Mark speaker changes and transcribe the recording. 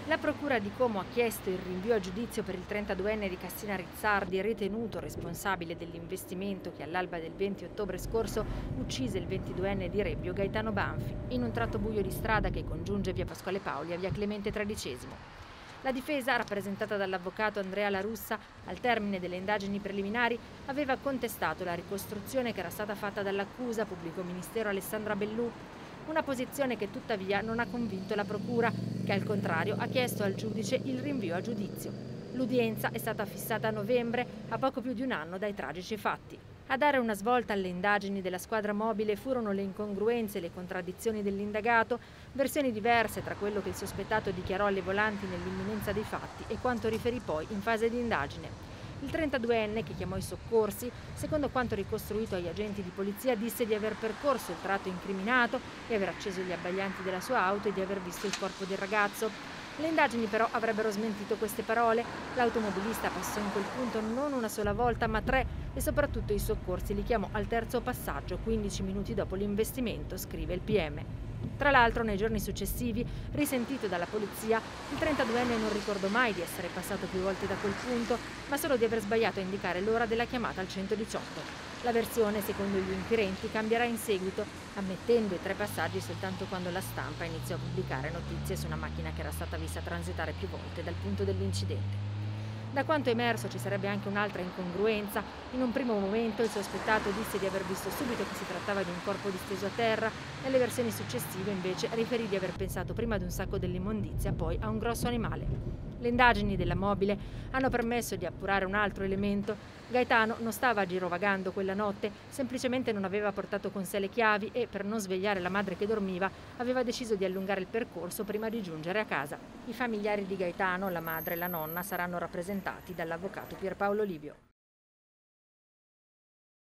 Speaker 1: La procura di Como ha chiesto il rinvio a giudizio per il 32enne di Cassina Rizzardi, ritenuto responsabile dell'investimento che all'alba del 20 ottobre scorso uccise il 22enne di Rebbio Gaetano Banfi in un tratto buio di strada che congiunge via Pasquale Paoli a via Clemente XIII. La difesa, rappresentata dall'avvocato Andrea La Russa, al termine delle indagini preliminari, aveva contestato la ricostruzione che era stata fatta dall'accusa pubblico ministero Alessandra Bellù. Una posizione che tuttavia non ha convinto la procura, che al contrario ha chiesto al giudice il rinvio a giudizio. L'udienza è stata fissata a novembre, a poco più di un anno dai tragici fatti. A dare una svolta alle indagini della squadra mobile furono le incongruenze e le contraddizioni dell'indagato, versioni diverse tra quello che il sospettato dichiarò alle volanti nell'imminenza dei fatti e quanto riferì poi in fase di indagine. Il 32enne, che chiamò i soccorsi, secondo quanto ricostruito agli agenti di polizia, disse di aver percorso il tratto incriminato, di aver acceso gli abbaglianti della sua auto e di aver visto il corpo del ragazzo. Le indagini però avrebbero smentito queste parole. L'automobilista passò in quel punto non una sola volta ma 3 e soprattutto i soccorsi li chiamò al terzo passaggio, 15 minuti dopo l'investimento, scrive il PM. Tra l'altro, nei giorni successivi, risentito dalla polizia, il 32enne non ricordò mai di essere passato più volte da quel punto, ma solo di aver sbagliato a indicare l'ora della chiamata al 118. La versione, secondo gli inquirenti, cambierà in seguito, ammettendo i 3 passaggi soltanto quando la stampa iniziò a pubblicare notizie su una macchina che era stata vista transitare più volte dal punto dell'incidente. Da quanto emerso ci sarebbe anche un'altra incongruenza. In un primo momento il sospettato disse di aver visto subito che si trattava di un corpo disteso a terra, nelle versioni successive invece riferì di aver pensato prima ad un sacco dell'immondizia, poi a un grosso animale. Le indagini della mobile hanno permesso di appurare un altro elemento. Gaetano non stava girovagando quella notte, semplicemente non aveva portato con sé le chiavi e, per non svegliare la madre che dormiva, aveva deciso di allungare il percorso prima di giungere a casa. I familiari di Gaetano, la madre e la nonna, saranno rappresentati dall'avvocato Pierpaolo Livio.